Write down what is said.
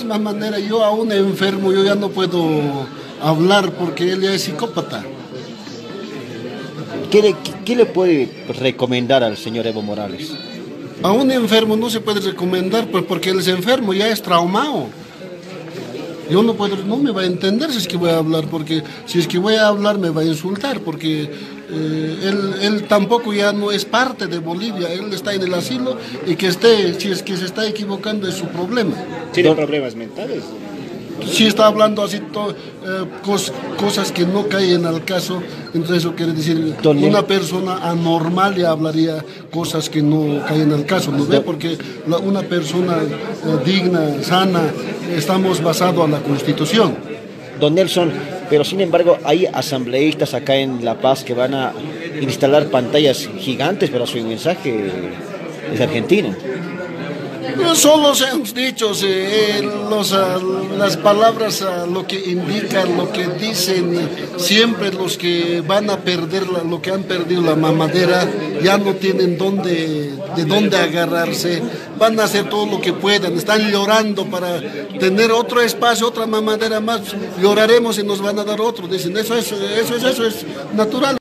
misma manera, yo a un enfermo yo ya no puedo hablar porque él ya es psicópata. ¿Qué le puede recomendar al señor Evo Morales? A un enfermo no se puede recomendar pues porque él es enfermo, ya es traumado. Yo no puedo, no me va a entender si es que voy a hablar, porque si es que voy a hablar me va a insultar, porque él tampoco ya no es parte de Bolivia, él está en el asilo y que esté, si es que se está equivocando es su problema. ¿Tiene problemas mentales? Si está hablando así cosas que no caen al caso, entonces eso quiere decir una persona anormal ya hablaría cosas que no caen al caso, ¿no ve? Porque una persona digna, sana, estamos basados en la Constitución. Don Nelson, pero sin embargo hay asambleístas acá en La Paz que van a instalar pantallas gigantes, pero su mensaje es argentino. Solo se han dicho las palabras, lo que indican, lo que dicen, siempre los que van a perder lo que han perdido la mamadera, ya no tienen de dónde agarrarse, van a hacer todo lo que puedan, están llorando para tener otro espacio, otra mamadera más, lloraremos y nos van a dar otro, dicen, eso es natural.